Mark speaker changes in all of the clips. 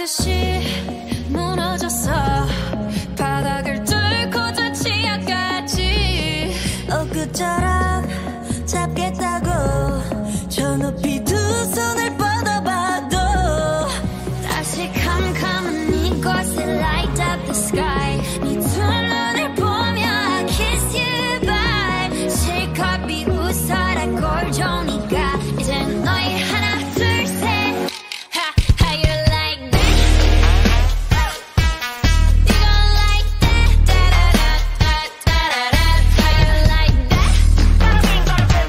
Speaker 1: 듯이 무너졌어. 바닥을 뚫고 저 지하까지.
Speaker 2: 엊그처럼 잡겠다고 저 높이 두 손을 뻗어봐도
Speaker 1: 다시 캄캄한 이곳에 light up the sky. 네 두 눈을 보며 I kiss you bye. 실컷 비웃어라 꼴종이가 이젠 너희 하나 둘 셋. How you like that? You gon' like that? Da-da-da-da-da-da-da. How you like that? How you like that?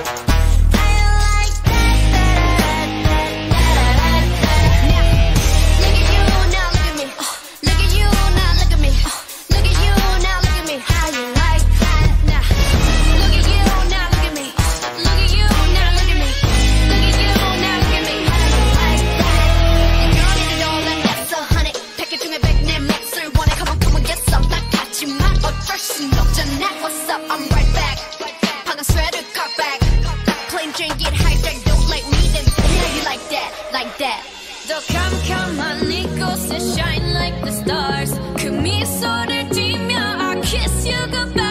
Speaker 1: Da-da-da-da-da-da-da-da. Look at you now, look at me. Look at you now, look at me. Look at you now, look at me. How you like that? Now look at you now, look at me. Look at you now, look at me. Look at you now, look at me. How you like that? You don't need it all and that's 100. 백 개 중에 100 내 몫을 원해. Come on, get some. 나 같지만 어쩔 순 없잖아. What's up? I'm right back. 방금 sweater cut back. Plain Jane get hijack. Don't like me then. How you like that? Like that. 더 캄캄한 이곳에 shine like the stars. 그 미소를 띠며 I kiss you goodbye.